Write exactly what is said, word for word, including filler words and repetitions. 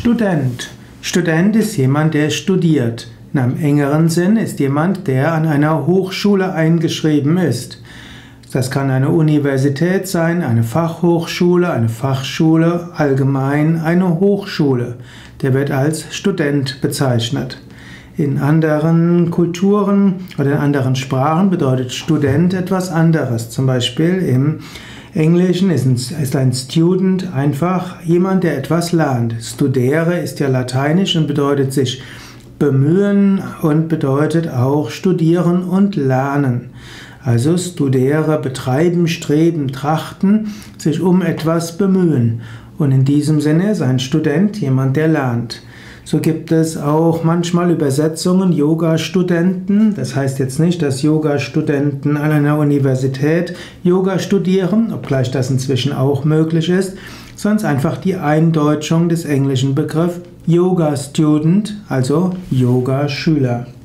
Student. Student ist jemand, der studiert. In einem engeren Sinn ist jemand, der an einer Hochschule eingeschrieben ist. Das kann eine Universität sein, eine Fachhochschule, eine Fachschule, allgemein eine Hochschule. Der wird als Student bezeichnet. In anderen Kulturen oder in anderen Sprachen bedeutet Student etwas anderes. Zum Beispiel im Englischen ist ein Student einfach jemand, der etwas lernt. Studere ist ja lateinisch und bedeutet sich bemühen und bedeutet auch studieren und lernen. Also studere, betreiben, streben, trachten, sich um etwas bemühen. Und in diesem Sinne ist ein Student jemand, der lernt. So gibt es auch manchmal Übersetzungen, Yoga-Studenten. Das heißt jetzt nicht, dass Yoga-Studenten an einer Universität Yoga studieren, obgleich das inzwischen auch möglich ist, sondern einfach die Eindeutschung des englischen Begriffs Yoga-Student, also Yoga-Schüler.